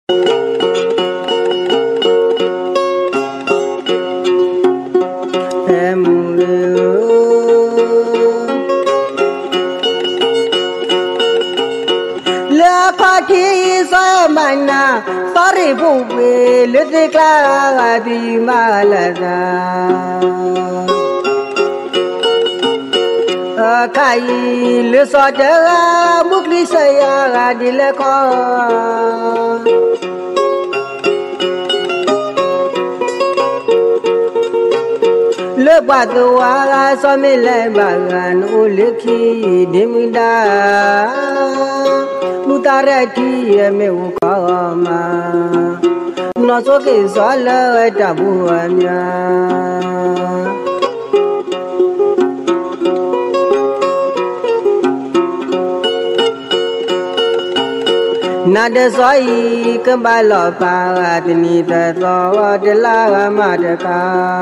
Mana sorry buwe letikla di malada kai le soda mukli saya di leko le badwa somile bagan uliki dimida mutarati me ukama nosoke sala tabuanya nada soi kembalo paratini tawa dela madaka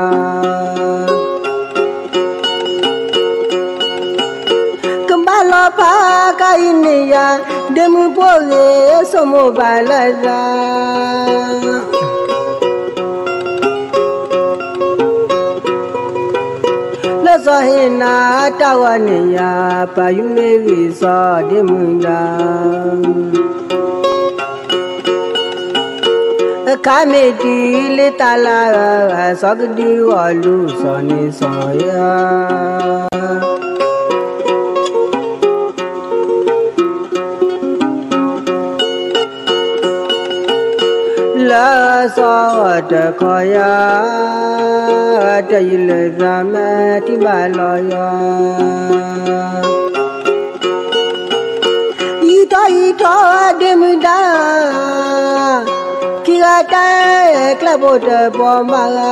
kembalo pakai ini ya demi boleh semua balaza Lazahina tawaniya payumeri sa demunda Kameti letala sagdi walu sani saya La sawat kaya dayil ramati balaya ita demda kirata klabot bomala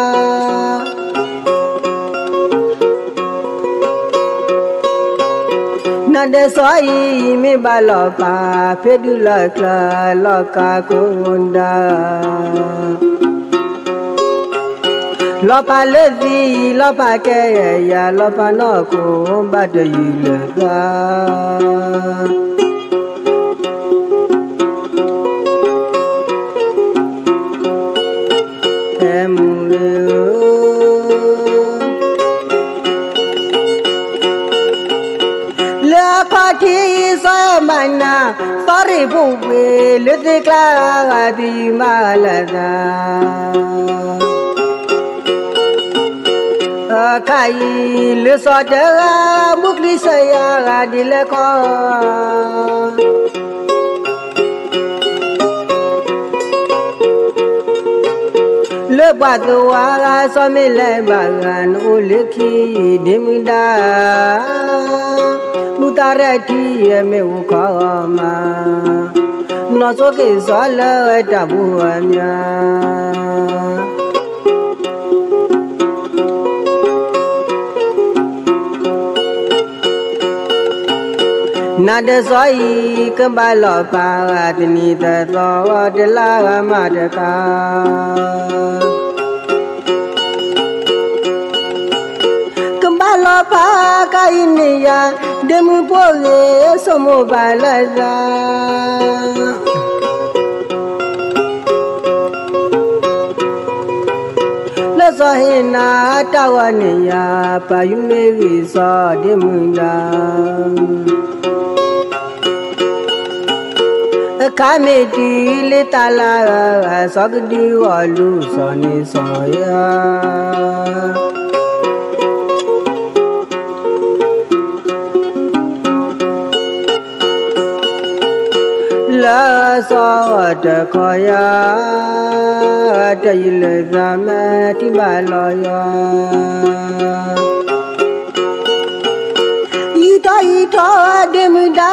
Nada soi me balopa pedula kla loka kunda Lopa levi lopa ke ya lopa no ko badayila Pati samana sorry buwe letikla di malada kai le soda mukli saya di leko le badwa somile bagan uliki dimida mutarati me ukama nosoke sala tabuanya nada soi kembalo paratini tawa dela madaka kembalo pakai ini ya demi boleh semua balaza Lazahina tawaniya payumeri sa demunda Kameti letala sagdi walu sani saya La sawat kaya dayil ramati balaya ita demda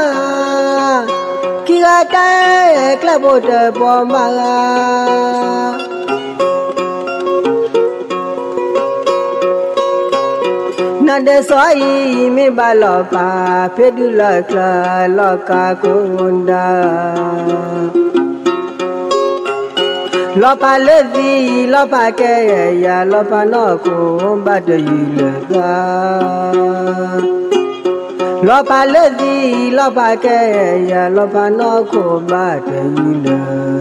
kirata klabot bomala Nada soi me balopa pedula kla loka kunda Lopa levi lopa ke ya lopa no ko badayila Lopa levi lopa ke ya lopa no ko badayila